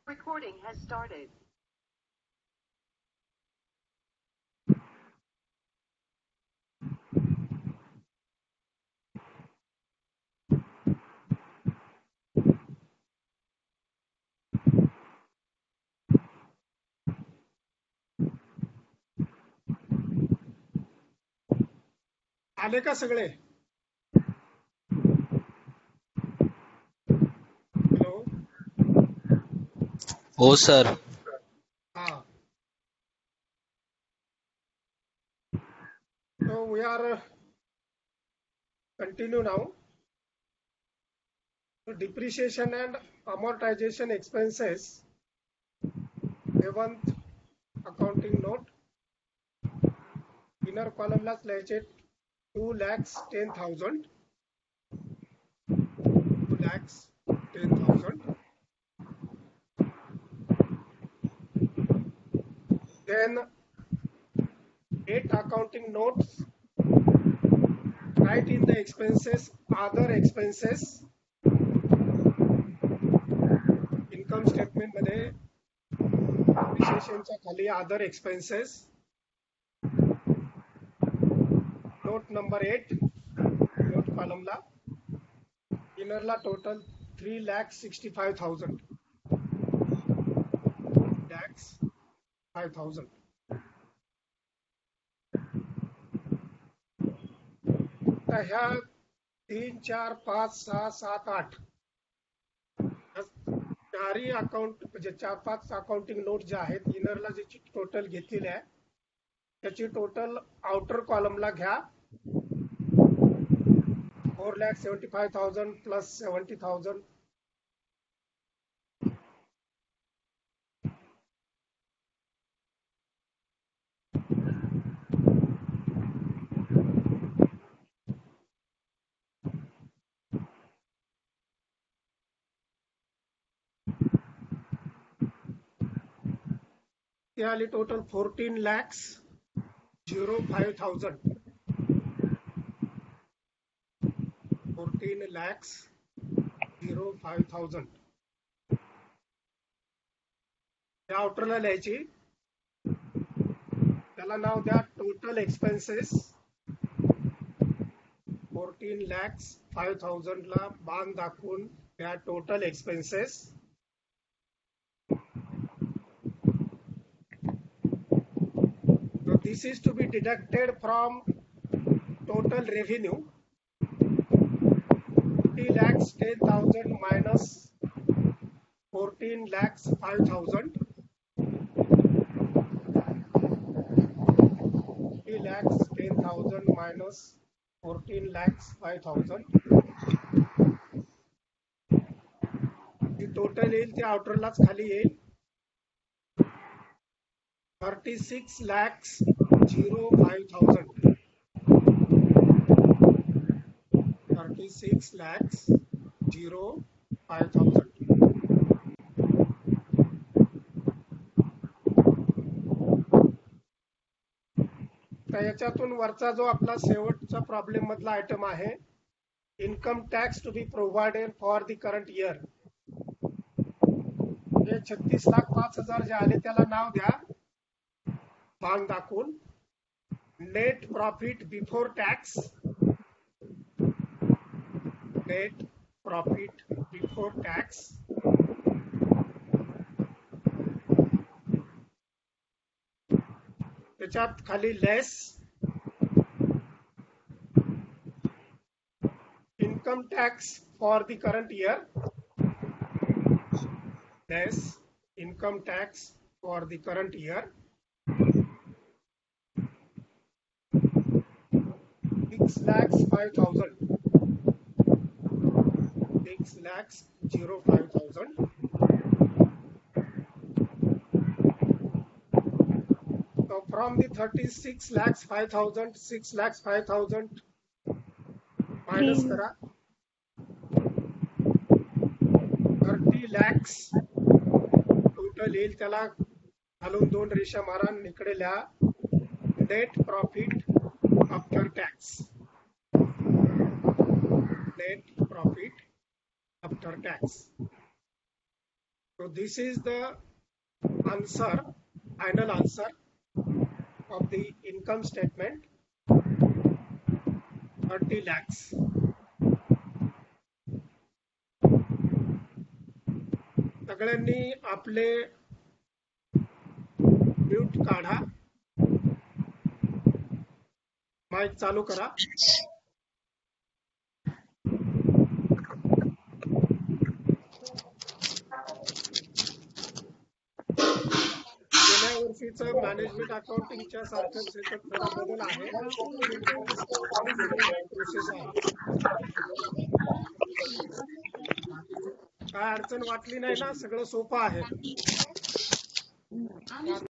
Recording has started. आले का सगळे? हॅलो. हो सर. हा. So we are continue now. So depreciation and amortization expenses. 7th accounting note. Inner column ला लिहायचे 2,10,000. 2,10,000. Then 8 accounting notes. Write in the expenses, other expenses. Income statement मध्ये depreciationच्या खाली other expenses. Note number 8. Note column ला inner ला total 3,65,000. 3,05,000. तर ह्या 3, 4, 5, 6, 7, 8 चारही account म्हणजे 4-5 accounting note ज्या आहेत इनरला ज्याची टोटल घेतलेली आहे त्याची टोटल आउटर कॉलमला घ्या 4,75,000 प्लस 70,000. ते आली टोटल 14,05,000. 14,05,000 या आउटरला लिहायची. त्याला नाव द्या टोटल एक्सपेन्सेस. 14,05,000 ला बाण दाखवून त्या total expenses. So this is to be deducted from total revenue. 30,10,000 minus 14,05,000. 30,10,000 minus 14,05,000. जी टोटल येईल ते आउटरलाच खाली येईल 36,05,000. 36,05,000. तर याच्यातून वरचा जो आपला शेवटचा प्रॉब्लेम मधला आयटम आहे income tax to be provided for the current year. हे 36,05,000 जे आले त्याला नाव द्या बाण दाखवून net profit before tax. Net profit before tax. त्याच्यात खाली less income tax for the current year. Less income tax for the current year. 6,05,000. 6,05,000. So from the 36,05,000 6,05,000 minus करा 30 lakhs टोटल येईल. त्याला घालून 2 रेषा मारा इकडे लिहा net profit after tax. Net profit after tax. So this is the answer, final answer of the income statement, 30 lakhs. सगळ्यांनी आपले म्यूट काढा, माईक चालू करा. गेल्या वर्षीचं मॅनेजमेंट अकाउंटिंगच्या सारखंच याच्यात थोडा बदल आहे. प्रोसेस आहे. काय अडचण वाटली नाही ना, सगळं सोपं आहे.